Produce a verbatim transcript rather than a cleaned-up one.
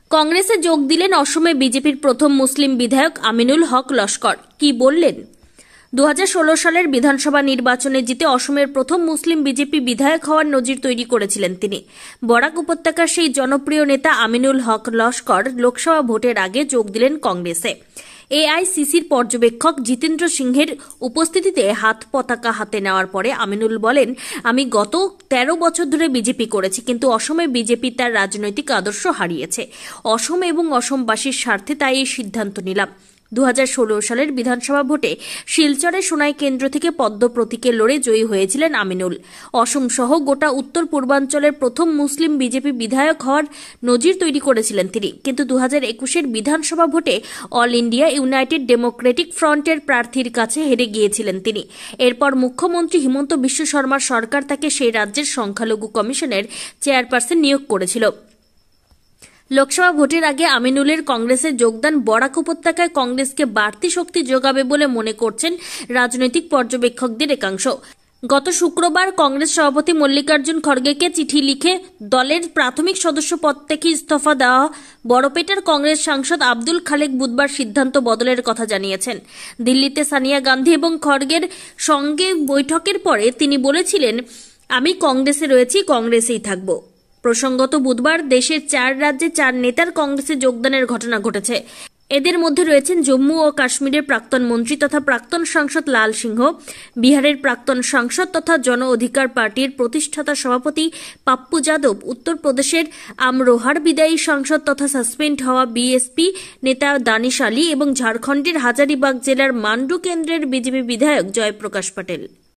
কংগ্রেসে যোগ দিলেন অসমে বিজেপির প্রথম মুসলিম বিধায়ক আমিনুল হক লস্কর। কি বললেন? দু হাজার ষোলো সালের বিধানসভা নির্বাচনে জিতে অসমের প্রথম মুসলিম বিজেপি বিধায়ক হওয়ার নজির তৈরি করেছিলেন তিনি। বরাক উপত্যকার সেই জনপ্রিয় নেতা আমিনুল হক লস্কর লোকসভা ভোটের আগে যোগ দিলেন কংগ্রেসে। এআইসিসির পর্যবেক্ষক জিতেন্দ্র সিংহের উপস্থিতিতে হাত পতাকা হাতে নেওয়ার পরে আমিনুল বলেন, আমি গত তেরো বছর ধরে বিজেপি করেছি, কিন্তু অসমে বিজেপি তার রাজনৈতিক আদর্শ হারিয়েছে। অসম এবং অসমবাসীর স্বার্থে তাই এই সিদ্ধান্ত নিলাম। দু হাজার ষোলো সালের বিধানসভা ভোটে শিলচরে সোনাই কেন্দ্র থেকে পদ্ম প্রতীকে লড়ে জয়ী হয়েছিলেন আমিনুল। অসম সহ গোটা উত্তর পূর্বাঞ্চলের প্রথম মুসলিম বিজেপি বিধায়ক হওয়ার নজির তৈরি করেছিলেন তিনি। কিন্তু দু হাজার একুশের বিধানসভা ভোটে অল ইন্ডিয়া ইউনাইটেড ডেমোক্রেটিক ফ্রন্টের প্রার্থীর কাছে হেরে গিয়েছিলেন তিনি। এরপর মুখ্যমন্ত্রী হিমন্ত বিশ্ব শর্মার সরকার তাকে সেই রাজ্যের সংখ্যালঘু কমিশনের চেয়ারপারসন নিয়োগ করেছিল। লোকসভা ভোটের আগে আমিনুলের কংগ্রেসে যোগদান বরাক উপত্যকায় কংগ্রেসকে বাড়তি শক্তি যোগাবে বলে মনে করছেন রাজনৈতিক পর্যবেক্ষকদের একাংশ। গত শুক্রবার কংগ্রেস সভাপতি মল্লিকার্জুন খড়গেকে চিঠি লিখে দলের প্রাথমিক সদস্য পদ থেকে ইস্তফা দেওয়া বড়পেটার কংগ্রেস সাংসদ আব্দুল খালেক বুধবার সিদ্ধান্ত বদলের কথা জানিয়েছেন। দিল্লিতে সোনিয়া গান্ধী এবং খড়গের সঙ্গে বৈঠকের পরে তিনি বলেছিলেন, আমি কংগ্রেসে রয়েছি, কংগ্রেসেই থাকব। প্রসঙ্গত বুধবার দেশের চার রাজ্যে চার নেতার কংগ্রেসে যোগদানের ঘটনা ঘটেছে। এদের মধ্যে রয়েছেন জম্মু ও কাশ্মীরের প্রাক্তন মন্ত্রী তথা প্রাক্তন সাংসদ লাল সিংহ, বিহারের প্রাক্তন সাংসদ তথা জন অধিকার পার্টির প্রতিষ্ঠাতা সভাপতি পাপ্পু যাদব, উত্তরপ্রদেশের আমরোহার বিদায়ী সাংসদ তথা সাসপেন্ড হওয়া বিএসপি নেতা দানিশ আলী এবং ঝাড়খণ্ডের হাজারিবাগ জেলার মান্ডু কেন্দ্রের বিজেপি বিধায়ক জয়প্রকাশ পটেল।